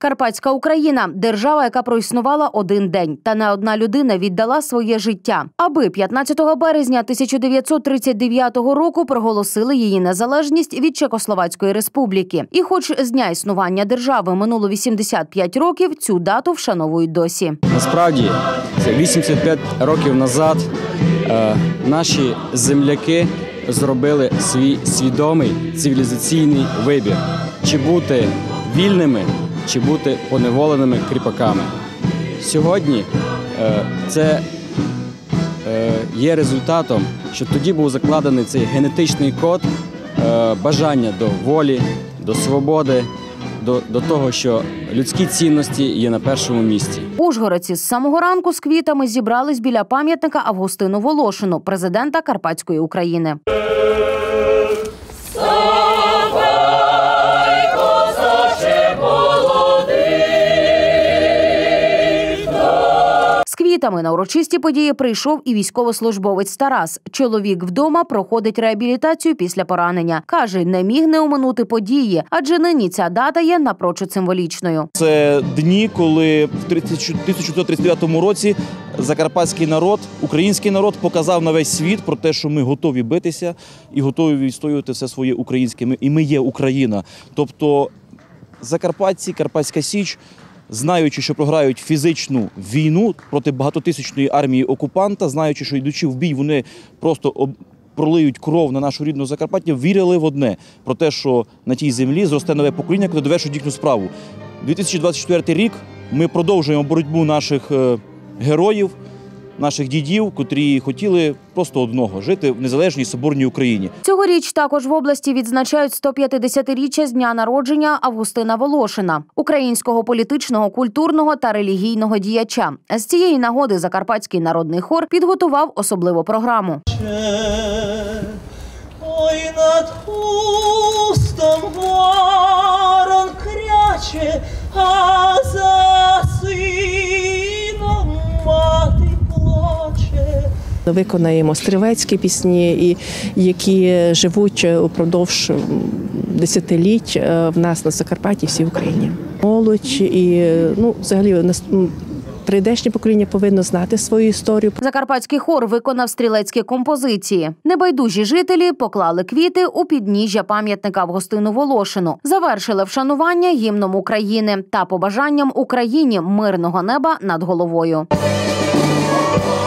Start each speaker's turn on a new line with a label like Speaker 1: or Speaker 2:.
Speaker 1: Карпатська Україна – держава, яка проіснувала один день. Та не одна людина віддала своє життя, аби 15 березня 1939 року проголосили її незалежність від Чехословацької республіки. І хоч з дня існування держави минуло 85 років, цю дату вшановують досі.
Speaker 2: Насправді, 85 років назад наші земляки зробили свій свідомий цивілізаційний вибір. Чи бути вільними, чи бути поневоленими кріпаками. Сьогодні це є результатом, що тоді був закладений цей генетичний код бажання до волі, до свободи, до того, що людські цінності є на першому місці.
Speaker 1: Ужгородці з самого ранку з квітами зібрались біля пам'ятника Августину Волошину, президента Карпатської України. З квітами на урочисті події прийшов і військовослужбовець Тарас. Чоловік вдома проходить реабілітацію після поранення. Каже, не міг не оминути події, адже нині ця дата є напрочуд символічною.
Speaker 3: Це дні, коли в 1939 році закарпатський народ, український народ показав на весь світ про те, що ми готові битися і готові відстоювати все своє українське. І ми є Україна. Тобто закарпатці, Карпатська Січ, знаючи, що програють фізичну війну проти багатотисячної армії окупанта, знаючи, що йдучи в бій, вони просто пролиють кров на нашу рідну Закарпаття, вірили в одне – про те, що на тій землі зросте нове покоління, яке довершить їхню справу. 2024 рік ми продовжуємо боротьбу наших героїв, наших дідів, котрі хотіли просто одного – жити в незалежній соборній Україні.
Speaker 1: Цьогоріч також в області відзначають 150-річчя з дня народження Августина Волошина, українського політичного, культурного та релігійного діяча. З цієї нагоди Закарпатський народний хор підготував особливу програму.
Speaker 4: Ой, над хустом ворон кряче, а за сином мати плаче.
Speaker 5: Виконаємо стрілецькі пісні, які живуть упродовж десятиліть в нас на Закарпатті, всій Україні. Молодь і взагалі прийдешнє покоління повинно знати свою історію.
Speaker 1: Закарпатський хор виконав стрілецькі композиції. Небайдужі жителі поклали квіти у підніжжя пам'ятника Августину Волошину. Завершили вшанування гімном України та побажанням Україні мирного неба над головою.